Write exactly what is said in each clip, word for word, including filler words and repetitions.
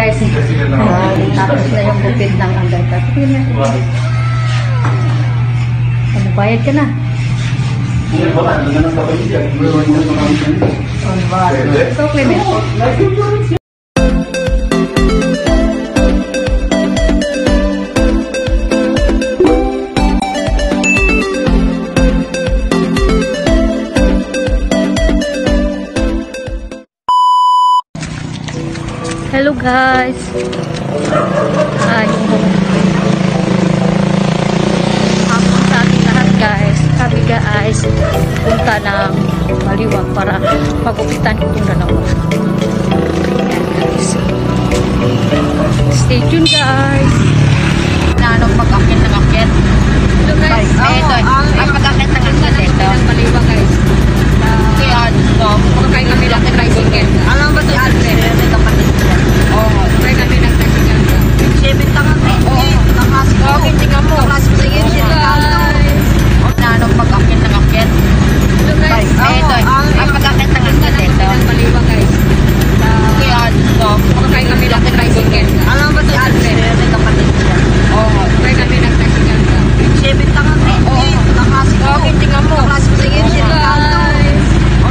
guys. Uh, tapos na yung gupit ng undercut. Ano, bayad ka na? So, Clement. Hello guys. Ah, yung hapon sa ating lahat guys. Kami guys, punta ng Maliwag para pagupitan itong dalawa. Ayan guys. Stay tuned guys. Nanong mag-akit ng akit. Hello guys. Ay, ito. Ang mag-akit ng akit ito. Maliwag guys. Kaya, ito. Magkakain kami lang ng tricycle. Alam ba si Alfred? Ito kapatid ko. Oo. Magkakain kami ng tricycle. Sibit ka nga. Oo. Nakasik ko. Hindi ka mo. Nakasik ko. Sige guys. Nanong mag-akit ng akit. Hello guys. Ay, ito. Ang mag-akit ng akit ito. Maliwag guys. Kaya, ito. Magkakain kami lang ng tricycle. Alam ba si Alfred? Ito kapatid ko. Oo. Magkakain kami ng tricycle. Sibit ka nga. Oo. Nakasik ko. Hindi ka mo. Nakasik ko. Sige guys.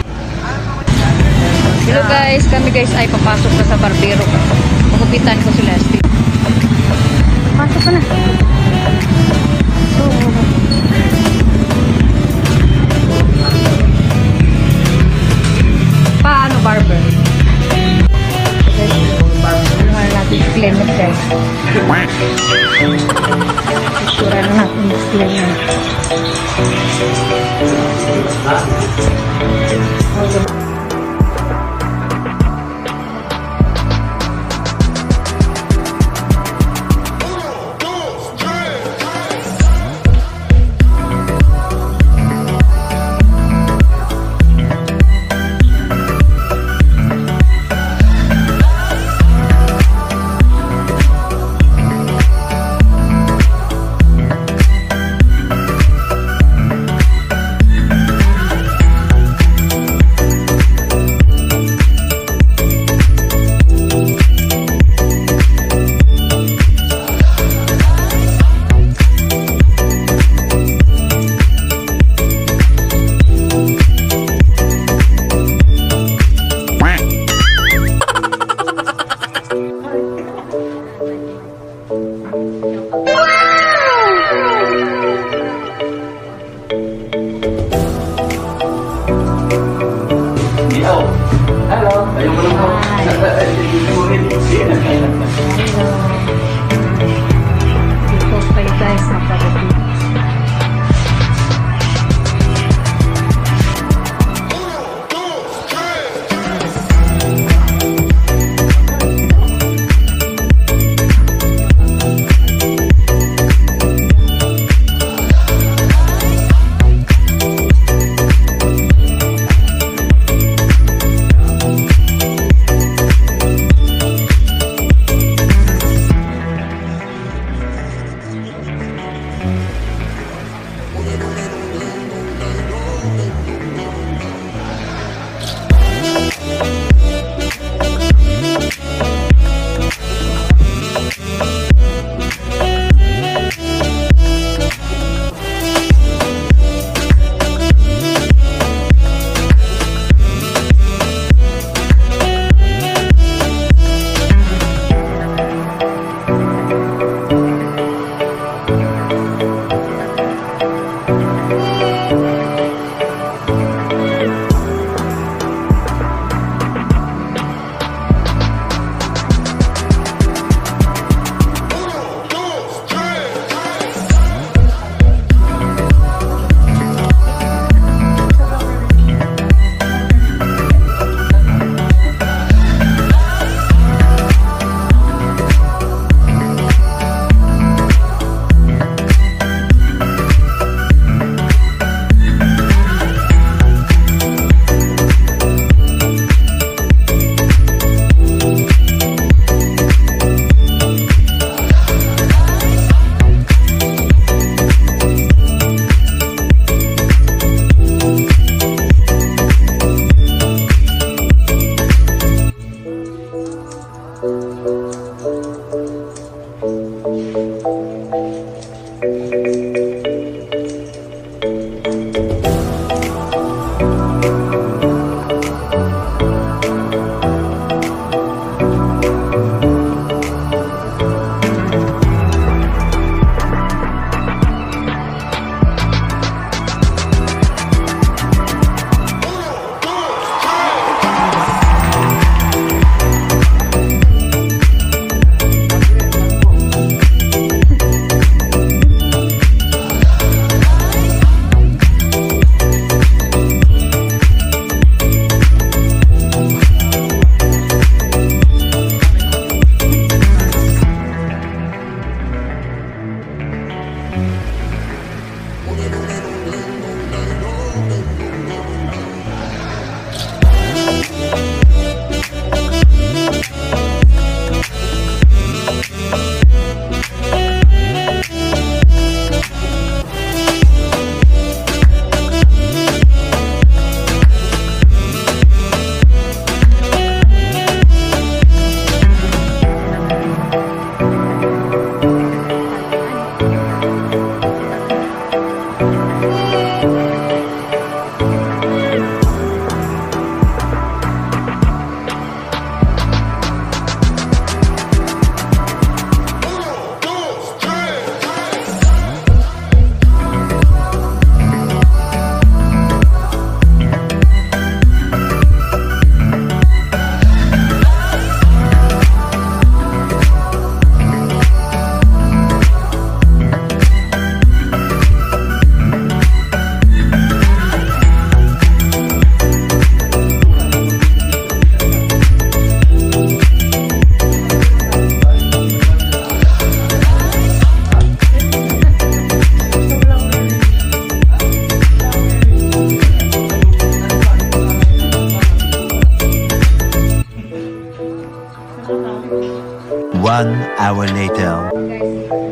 Hello guys, kami guys ay papasok na sa barbero. Pagupitan ko sila. Pasok ka na. So, paano barber? Ano natin si Clement guys. Isura na natin si Clement. Hello. Ayaw mo lang ako. Dito kayo guys, naparating. hour later. Guys,